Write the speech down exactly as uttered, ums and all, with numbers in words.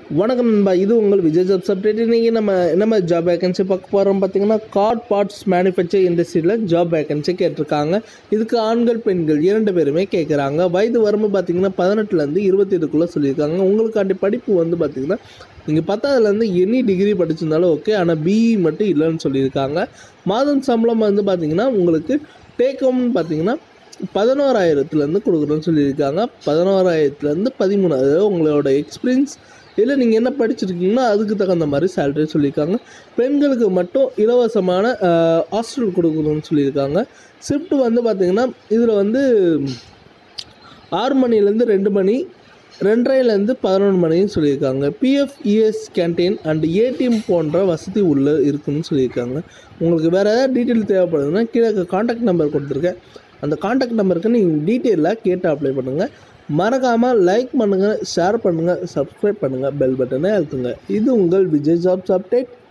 வணக்கம் நண்பா, இது உங்கள் விஜய் ஜாப் அப்டேட். இன்றைக்கி நம்ம நம்ம ஜாப் வேகன்சி பார்க்க போகிறோம். பார்த்திங்கன்னா கார்ட் பார்ட்ஸ் மேனுஃபேக்சர் இண்டஸ்ட்ரியில் ஜாப் வேகன்சி கேட்டிருக்காங்க. இதுக்கு ஆண்கள் பெண்கள் இரண்டு பேருமே கேட்குறாங்க. வயது வரம்பு பார்த்திங்கன்னா பதினெட்டுலேருந்து இருபத்தி எட்டுக்குள்ளே சொல்லியிருக்காங்க. உங்களுக்காண்டி படிப்பு வந்து பார்த்திங்கன்னா நீங்கள் பத்தாவதுலேருந்து எனி டிகிரி படிச்சிருந்தாலும் ஓகே, ஆனால் பிஇ மட்டும் இல்லைன்னு சொல்லியிருக்காங்க. மாதம் சம்பளம் வந்து பார்த்திங்கன்னா உங்களுக்கு டேக் ஹோம்னு பார்த்திங்கன்னா பதினோராயிரத்துலேருந்து கொடுக்குறோன்னு சொல்லியிருக்காங்க. பதினோராயிரத்துலேருந்து பதிமூணு, அதாவது உங்களோட எக்ஸ்பீரியன்ஸ் இல்லை நீங்கள் என்ன படிச்சிருக்கீங்கன்னா அதுக்கு தகுந்த மாதிரி சேலரி சொல்லியிருக்காங்க. பெண்களுக்கு மட்டும் இலவசமான ஹாஸ்டல் கொடுக்கணும்னு சொல்லியிருக்காங்க. ஷிஃப்ட் வந்து பார்த்திங்கன்னா இதில் வந்து ஆறு மணிலேருந்து ரெண்டு மணி ரெண்டரைலேருந்து பதினொன்று மணின்னு சொல்லியிருக்காங்க. PF ES canteen and ATM போன்ற வசதி உள்ள இருக்குன்னு சொல்லியிருக்காங்க. உங்களுக்கு வேறு ஏதாவது டீட்டெயில் தேவைப்படுதுன்னா கீழே கான்டாக்ட் நம்பர் கொடுத்துருக்கேன். அந்த கான்டாக்ட் நம்பருக்கு நீங்கள் டீட்டெயிலாக கேட்டு அப்ளை பண்ணுங்கள். மறக்காமல் லைக் பண்ணுங்கள், ஷேர் பண்ணுங்கள், சப்ஸ்கிரைப் பண்ணுங்கள், பெல் பட்டனை அழுத்துங்க. இது உங்கள் விஜய் ஜாப்ஸ் அப்டேட்.